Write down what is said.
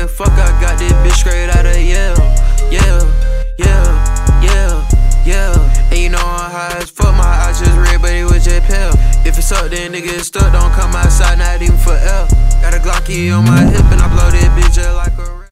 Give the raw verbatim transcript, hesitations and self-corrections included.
the fuck I got this bitch straight out of Yale. Yeah, yeah, yeah, yeah. And you know I'm high as fuck, my eyes just red, but it was just pale. If it's up, then nigga it's stuck, don't come outside, not even for L. Got a Glocky on my hip and I blow this